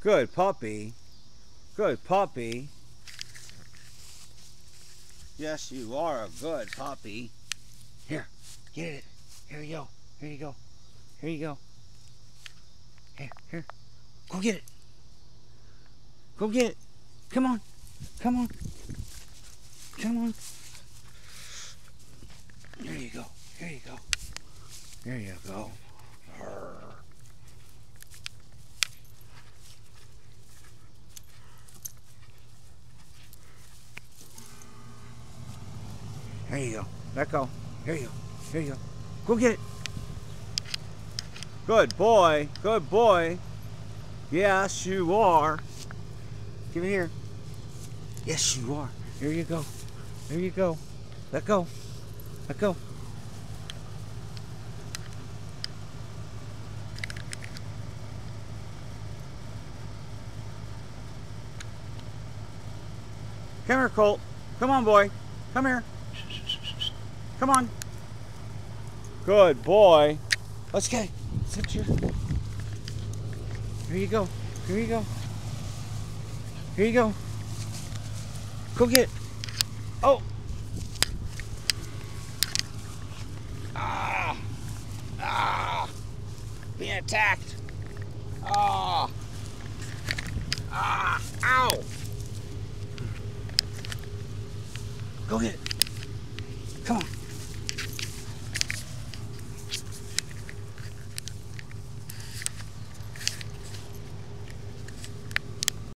Good puppy. Good puppy. Yes, you are a good puppy. Here, get it. Here you go. Here you go. Here you go. Here. Go get it. Go get it. Come on. Come on. Come on. There you go. Here you go. There you go. Arr. There you go. Let go. Here you go. Here you go. Go get it. Good boy. Good boy. Yes, you are. Give it here. Yes, you are. Here you go. There you go. Let go. Let go. Come here, Colt. Come on, boy. Come here. Come on. Good boy. Let's get it. Sit here. Here you go. Here you go. Here you go. Go get it. Oh. Being attacked. Ow. Go get it. Come on.